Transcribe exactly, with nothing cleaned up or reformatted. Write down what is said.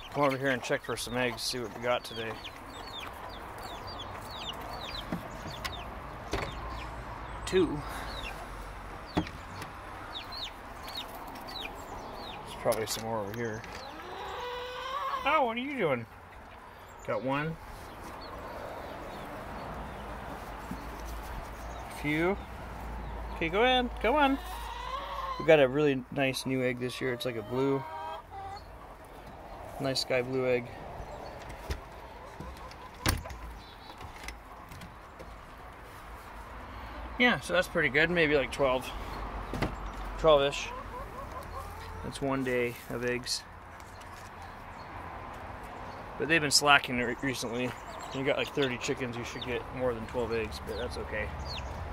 come over here and check for some eggs, see what we got today. Two. There's probably some more over here. Oh, what are you doing? Got one. A few. Okay, go ahead. Go on. We got a really nice new egg this year. It's like a blue, nice sky blue egg. Yeah, so that's pretty good. Maybe like twelve, twelve-ish. That's one day of eggs. But they've been slacking recently. You got like thirty chickens, you should get more than twelve eggs, but that's okay.